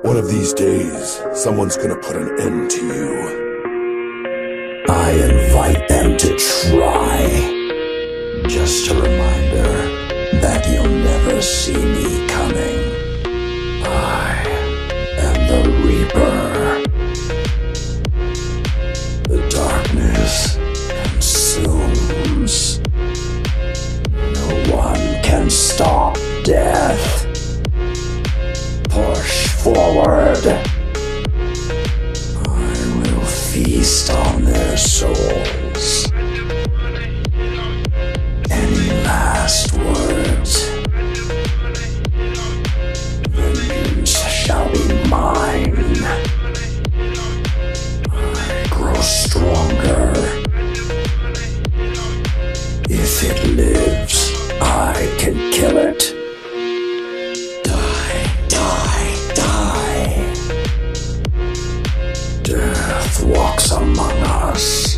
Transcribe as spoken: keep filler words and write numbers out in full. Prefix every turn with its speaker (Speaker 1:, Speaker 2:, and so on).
Speaker 1: One of these days, someone's gonna put an end to you.
Speaker 2: I invite them to try. Just a reminder that you'll never see me coming. I am the Reaper. The darkness consumes. No one can stop death. Push forward. I will feast on their souls. Any last words? Vengeance shall be mine. I grow stronger. If it lives, I can kill it. Die, die, die. Death walks among us.